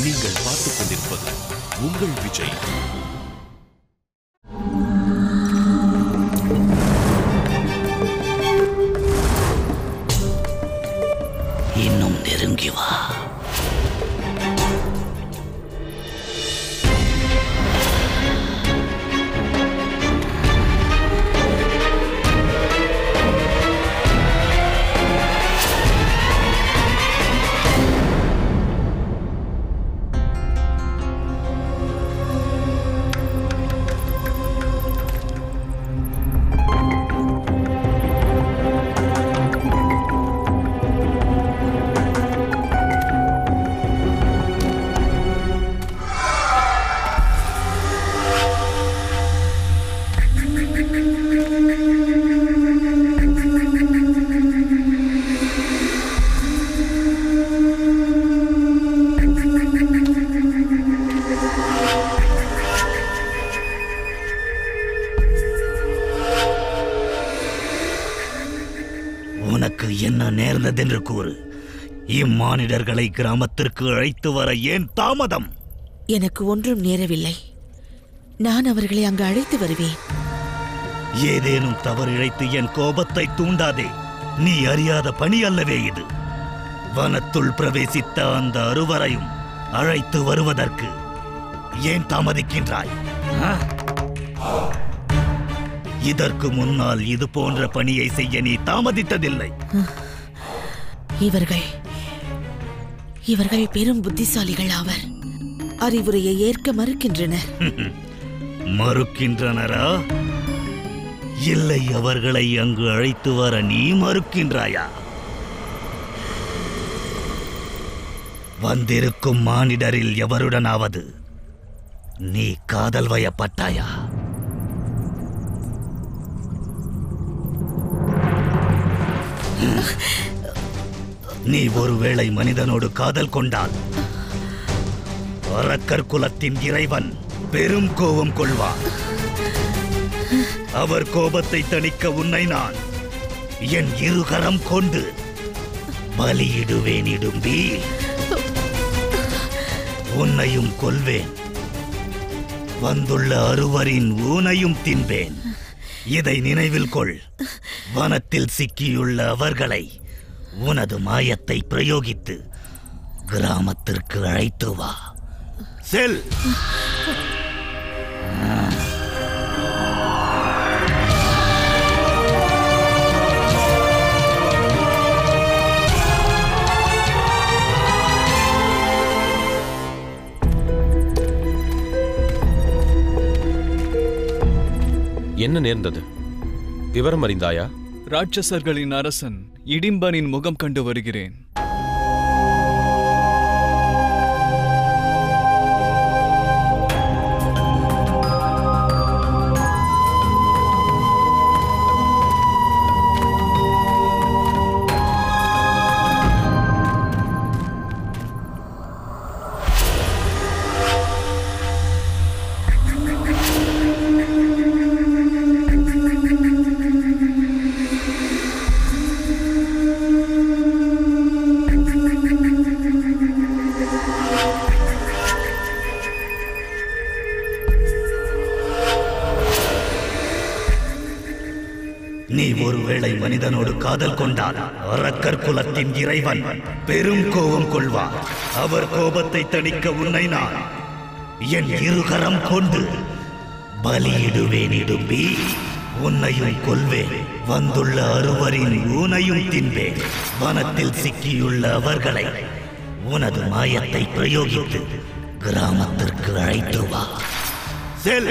நீங்கள் பார்த்துக் கொண்டிருப்பது உங்கள் விஜய். இன்னும் நெருங்கி வா. உனக்கு என்ன நேர்ந்ததென்று கூறு. இம்மானிடர்களை கிராமத்திற்கு அழைத்து வர ஏன் தாமதம்? எனக்கு ஒன்றும் நேரவில்லை. நான் அவர்களை அங்கு அழைத்து வருவேன். ஏதேனும் தவறு இழைத்து என் கோபத்தை தூண்டாதே. நீ அறியாத பணி அல்லவே இது. வனத்துள் பிரவேசித்த அந்த அறுவரையும் அழைத்து வருவதற்கு ஏன் தாமதிக்கின்றாய்? இதற்கு முன்னால் இது போன்ற பணியை செய்ய நீ தாமதித்ததில்லை. இவர்கள் பெரும் புத்திசாலிகள் ஆவர். அறிவுரையை ஏற்க மறுக்கின்றனர். மறுக்கின்றனரா? இல்லை, அவர்களை அங்கு அழைத்து வர நீ மறுக்கின்றாயா? வந்திருக்கும் மானிடரில் எவருடனாவது நீ காதல் வயப்பட்டாயா? நீ ஒருவேளை மனிதனோடு காதல் கொண்டால் அரக்கர் குலத்தின் இறைவன் பெரும் கோபம் கொள்வார். அவர் கோபத்தை தணிக்க உன்னை நான் என் இருகரம் கொண்டு பலியிடுவேன். இடும்பி, உன்னையும் கொல்வேன். வந்துள்ள அறுவரின் ஊனையும் தின்பேன். இதை நினைவில் கொள். வனத்தில் சிக்கியுள்ள அவர்களை உனது மாயத்தை பிரயோகித்து கிராமத்திற்கு அழைத்து வா. செல். என்ன நேர்ந்தது? விவரம் அறிந்தாயா? ராட்சசர்களின் அரசன் இடிம்பனின் முகம் கண்டு வருகிறேன். நீ ஒருவேளை மனிதனோடு காதல் கொண்டால் அரக்கர் குலத்தின் இறைவன் பெரும் கோபம் கொள்வார். அவர் கோபத்தை தணிக்க உன்னை நான் என் இருகரம் கொண்டு பலியிடுவேன். இடும்பி, உன்னையும் கொல்வேன். வந்துள்ள அறுவரின் ஊனையும் தின்பேன். வனத்தில் சிக்கியுள்ள அவர்களை உனது மாயத்தை பிரயோகித்து கிராமத்திற்கு அழைத்து வா. செல்.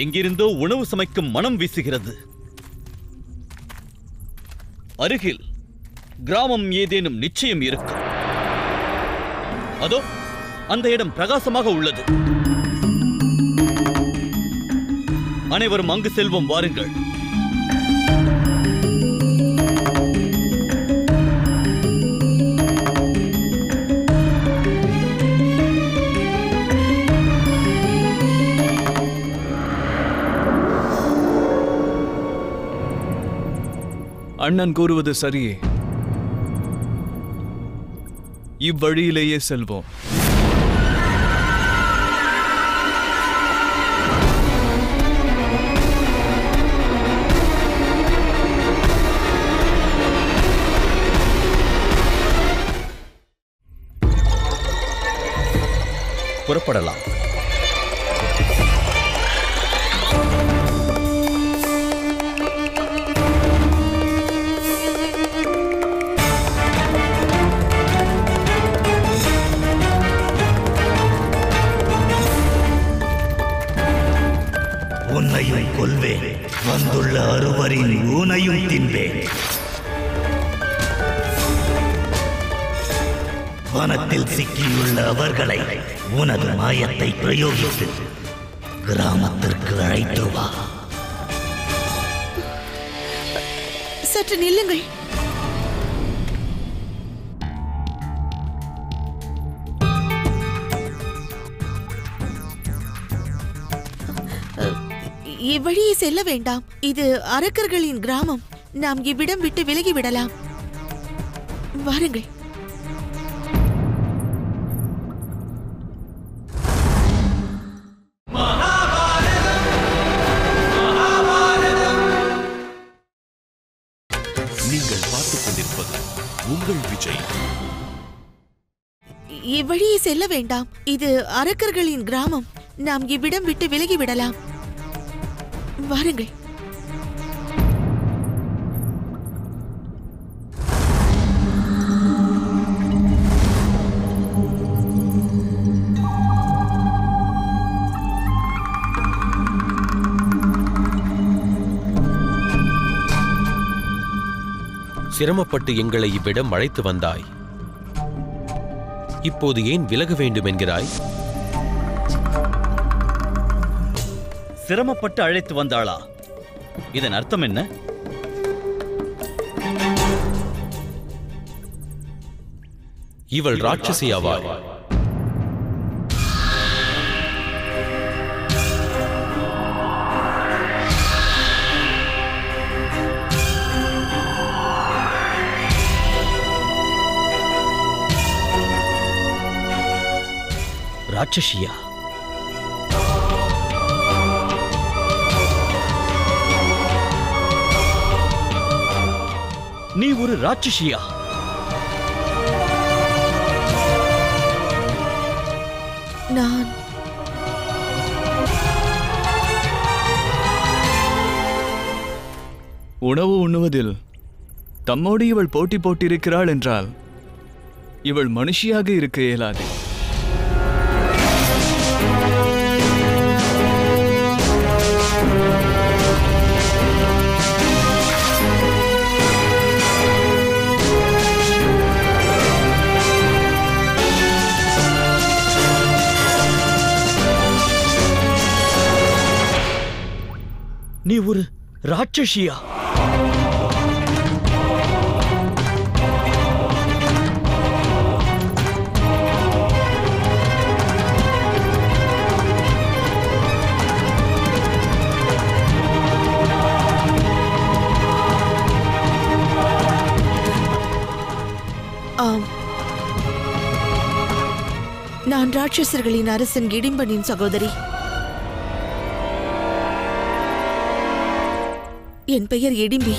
எங்கிருந்தோ உணவு சமைக்கும் மனம் வீசுகிறது. அருகில் கிராமம் ஏதேனும் நிச்சயம் இருக்கும். அதோ அந்த இடம் பிரகாசமாக உள்ளது. அனைவரும் அங்கு செல்வோம், வாருங்கள். அண்ணன் கூறுவது சரியே. இவ்வழியிலேயே செல்வோம். புறப்படலாம். உன்னையும் கொல்வேன், வந்துள்ள அறுவரின் ஊனையும் தின்பேன். வனத்தில் சிக்கியுள்ள அவர்களை உனது மாயத்தை பிரயோகித்து கிராமத்திற்கு அழைத்து வா. சற்று நில்லுங்கள். இவ்வழியே செல்ல வேண்டாம். இது அரக்கர்களின் கிராமம். நாம் இவ்விடம் விட்டு விலகிவிடலாம். வாருங்கள். நீங்கள் பார்த்துக் கொண்டிருப்பது உங்கள் விஜய். இவ்வழியே செல்ல வேண்டாம். இது அரக்கர்களின் கிராமம். நாம் இவ்விடம் விட்டு விலகிவிடலாம். வாருங்கள். சிரமப்பட்டு எங்களை இவ்விடம் அழைத்து வந்தாய். இப்போது ஏன் விலக வேண்டும் என்கிறாய்? சிரமப்பட்டு அழைத்து வந்தாளா? இதன் அர்த்தம் என்ன? இவள் ராட்சசி ஆவாள். ராட்சசியா? நீ ஒரு ராட்சசியா? நான் உணவு உண்ணுவதில் தம்மோடு இவள் போட்டி போட்டிருக்கிறாள் என்றால் இவள் மனுஷியாக இருக்க இயலாது. நீ ஒரு ராட்சசியா? ஆம், நான் ராட்சசர்களின் அரசன் இடிம்பனின் சகோதரி. என் பெயர் இடிம்பி.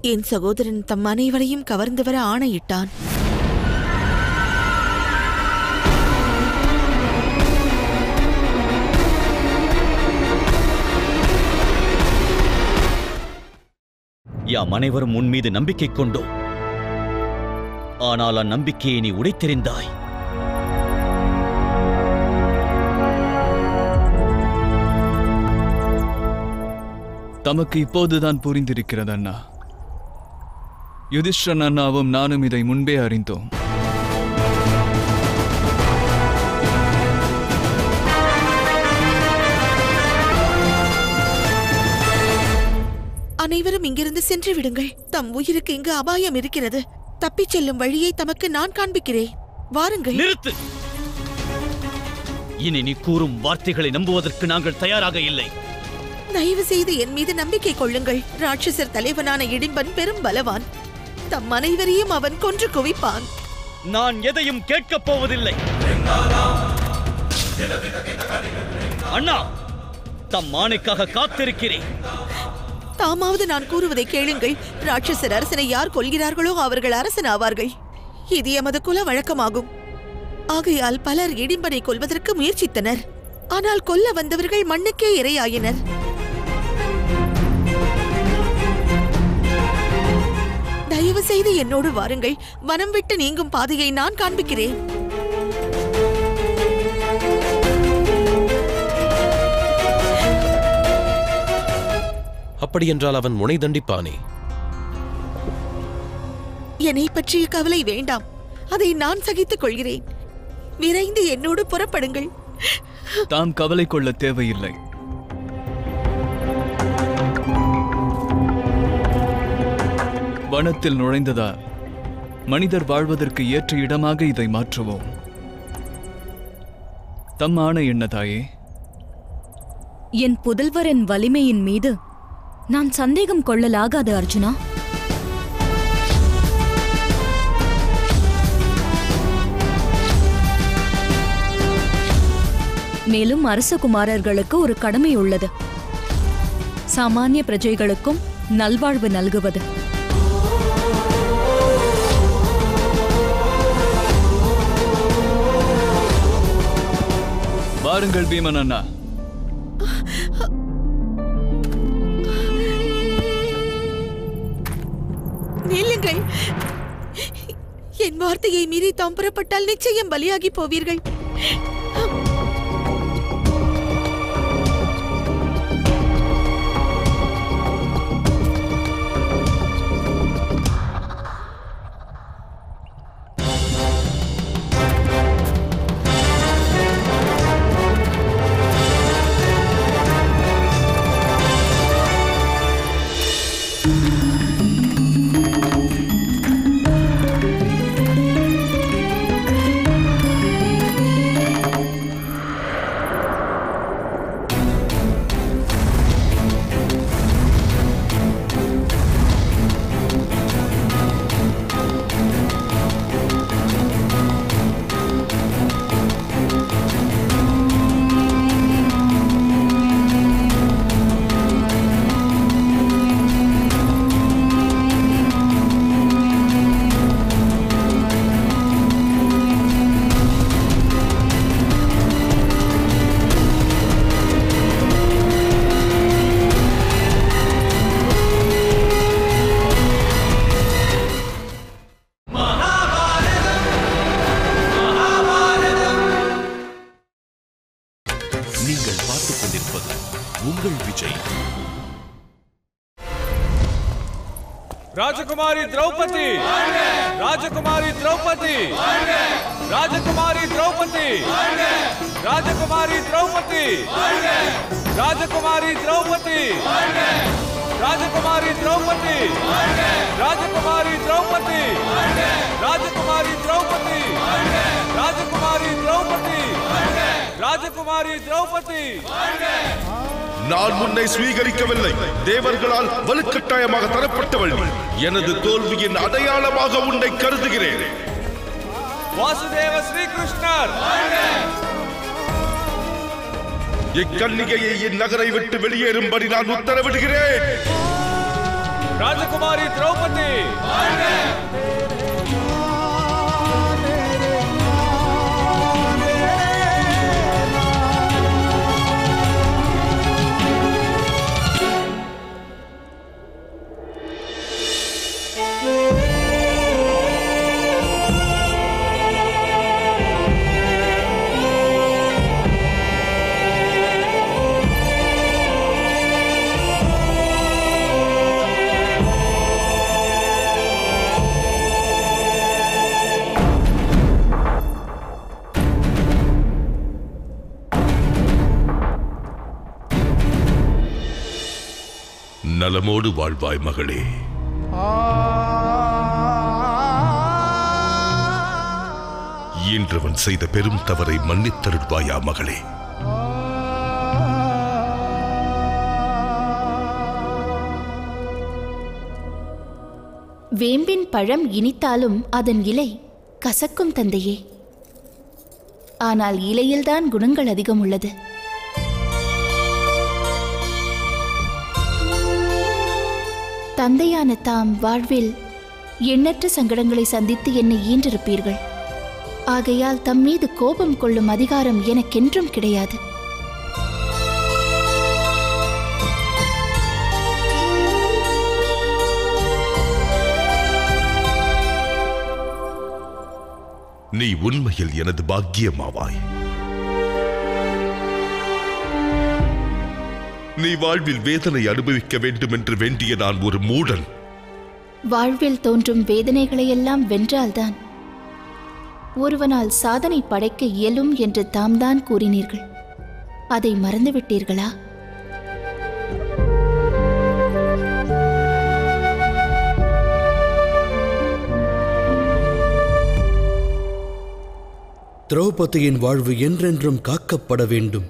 என் சகோதரன் தம் அனைவரையும் கவர்ந்து வர ஆணையிட்டான். யாம் அனைவரும் உன் மீது நம்பிக்கை கொண்டோம். ஆனால் அந்நம்பிக்கையை நீ உடைத்தெறிந்தாய். தமக்கு இப்போதுதான் புரிந்திருக்கிறது அண்ணா. யுதிஷ்டிரன் அண்ணாவும் நானும் இதை முன்பே அறிந்தோம். அனைவரும் இங்கிருந்து சென்று விடுங்கள். தம் உயிருக்கு இங்கு அபாயம் இருக்கிறது. தப்பிச் செல்லும் வழியை தமக்கு நான் காண்பிக்கிறேன். வாருங்கள். நிறுத்து! இனி நீ கூறும் வார்த்தைகளை நம்புவதற்கு நாங்கள் தயாராக இல்லை. தயவு செய்து என் மீது நம்பிக்கை கொள்ளுங்கள். ராட்சசர் தலைவனான இடிம்பன் பெரும் பலவான். தம் அனைவரையும் அவன் கொன்று குவிப்பான். நான் எதையும் கேட்கப் போவதில்லை. அண்ணா, தம் ஆணைக்காக காத்திருக்கிறேன். தாமாவது நான் கூறுவதை கேளுங்கள். ராட்சசர் அரசனை யார் கொல்கிறார்களோ அவர்கள் அரசன் ஆவார்கள். இது எமது குல வழக்கமாகும். ஆகையால் பலர் இடிம்பனை கொல்வதற்கு முயற்சித்தனர். ஆனால் கொல்ல வந்தவர்கள் மண்ணுக்கே இரையாயினர். தயவு செய்து என்னோடு வாருங்கள். வனம் விட்டு நீங்கும் பாதையை நான் காண்பிக்கிறேன். அப்படியென்றால் அவன் முனை தண்டிப்பானே? என்னை பற்றிய கவலை வேண்டாம். அதை நான் சகித்துக் கொள்கிறேன். விரைந்து என்னோடு புறப்படுங்கள். தாம் கவலை கொள்ள தேவையில்லை. வனத்தில் நுழைந்ததால் மனிதர் வாழ்வதற்கு ஏற்ற இடமாக இதை மாற்றுவோம். தம் ஆணை என்ன தாயே? என் புதல்வரின் வலிமையின் மீது நான் சந்தேகம் கொள்ளலாகாது அர்ஜுனா. மேலும் அரசகுமாரர்களுக்கு ஒரு கடமை உள்ளது. சாமானிய பிரஜைகளுக்கும் நல்வாழ்வு நல்குவது. வாருங்கள் பீமன் அண்ணா. நில்லுங்கள். என் வார்த்தையை மீறி தாம் புறப்பட்டால் நிச்சயம் பலியாகி போவீர்கள். राजकुमारी द्रौपदी, राजकुमारी द्रौपदी, राजकुमारी द्रौपदी, राजकुमारी द्रौपदी, राजकुमारी द्रौपदी, राजकुमारी द्रौपदी, राजकुमारी द्रौपदी, राजकुमारी द्रौपदी, राजकुमारी द्रौपदी, राजकुमारी द्रौपदी. நான் முன்னை ஸ்வீகரிக்கவில்லை. தேவர்களால் வலுக்கட்டாயமாக தரப்பட்டவள். எனது தோல்வியின் அடையாளமாக உன்னை கருதுகிறேன். வாசுதேவ ஸ்ரீகிருஷ்ணர், இக்கன்னிகையை இந்நகரை விட்டு வெளியேறும்படி நான் உத்தரவிடுகிறேன். ராஜகுமாரி திரௌபதி நலமோடு வாழ்வாய் மகளே. இன்றவன் செய்த பெரும் தவறை மன்னித்தருள்வாயா மகளே. வேம்பின் பழம் இனித்தாலும் அதன் இலை கசக்கும் தந்தையே. ஆனால் இலையில்தான் குணங்கள் அதிகம் உள்ளது. தந்தையான தாம் வாழ்வில் எண்ணற்ற சங்கடங்களை சந்தித்து என்னை ஈன்றிருப்பீர்கள். ஆகையால் தம் மீது கோபம் கொள்ளும் அதிகாரம் எனக்கென்றும் கிடையாது. நீ உண்மையில் எனது பாக்கியமாவாய். நீ வாழ்வில் வேதனை அனுபவிக்க வேண்டும் என்று வேண்டிய நான் ஒரு மூடன். வாழ்வில் தோன்றும் வேதனைகளையெல்லாம் வென்றால்தான் ஒருவனால் சாதனை படைக்க இயலும் என்று தாம்தான் கூறினீர்கள். அதை மறந்துவிட்டீர்களா? திரௌபதியின் வாழ்வு என்றென்றும் காக்கப்பட வேண்டும்.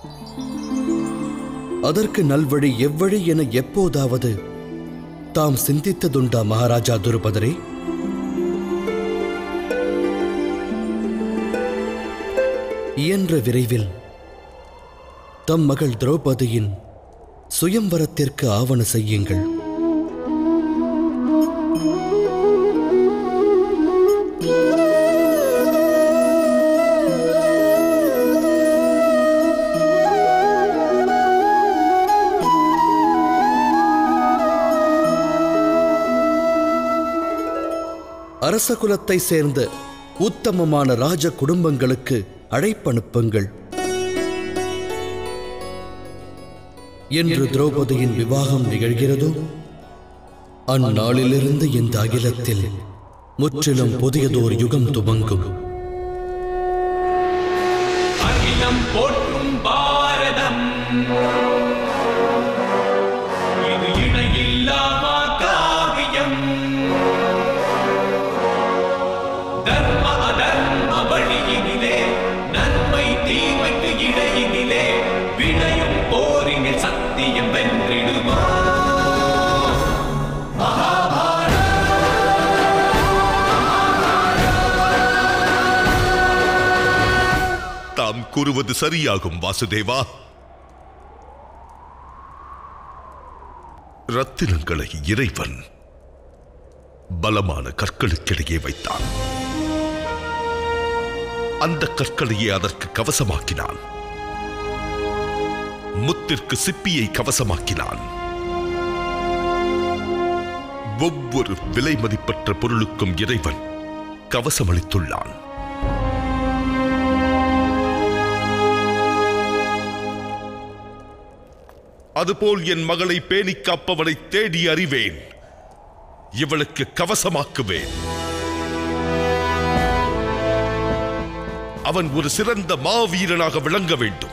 அதற்கு நல்வழி எவ்வழி என எப்போதாவது தாம் சிந்தித்ததுண்டா மகாராஜா துருபதரே? இயன்ற விரைவில் தம் மகள் திரௌபதியின் சுயம்வரத்திற்கு ஆவண செய்யுங்கள். அரச குலத்தை சேர்ந்த உத்தமமான ராஜ குடும்பங்களுக்கு அழைப்பனுப்புங்கள். என்று திரௌபதியின் விவாகம் நிகழ்கிறதோ அந்நாளிலிருந்து இந்த அகிலத்தில் முற்றிலும் புதியதோர் யுகம் துவங்கும். அகிலம் போற்றும் பாரதம் இது இணையில்லாமா காவியம். தர்ம அதர்ம வழியினிலே நன்மை தீமைக்கு இடையினிலே விளையும் போரினில் சத்தியம் வென்றிடுமா? தாம் கூறுவது சரியாகும் வாசுதேவா. ரத்தினங்களை இறைவன் பலமான கற்களுக்கிடையே வைத்தான். அந்த கற்களையே அதற்கு கவசமாக்கினான். முத்திற்கு சிப்பியை கவசமாக்கினான். ஒவ்வொரு விலை மதிப்பற்ற பொருளுக்கும் இறைவன் கவசமளித்துள்ளான். அதுபோல் என் மகளை பேணி காப்பவனை தேடி அறிவேன். இவளுக்கு கவசமாக்குவேன். அவன் ஒரு சிறந்த மாவீரனாக விளங்க வேண்டும்.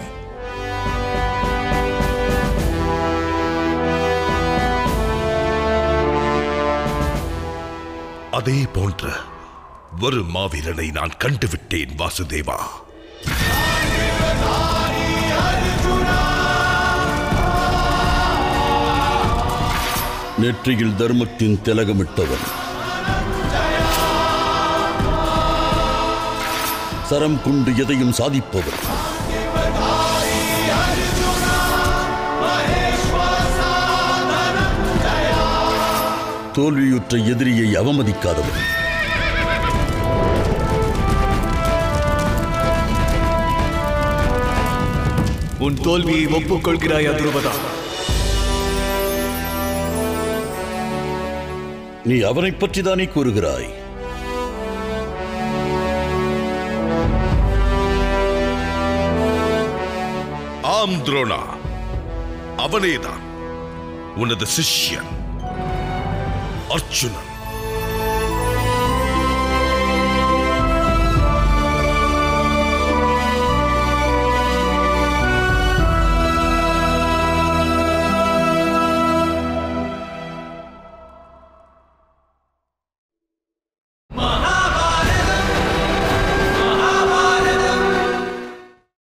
அதே போன்ற ஒரு மாவீரனை நான் கண்டுவிட்டேன் வாசுதேவா. நெற்றியில் தர்மத்தின் திலகமிட்டவன், சரம் கொண்டு எதையும் சாதிப்பவர், தோல்வியுற்ற எதிரியை அவமதிக்காதவன். உன் தோல்வியை ஒப்புக்கொள்கிறாயா துருபதா? நீ அவனைப் பற்றிதானே கூறுகிறாய்? ஆம் துரோணா, அவனேதான் உனது சிஷ்யன் அர்ஜுனன்.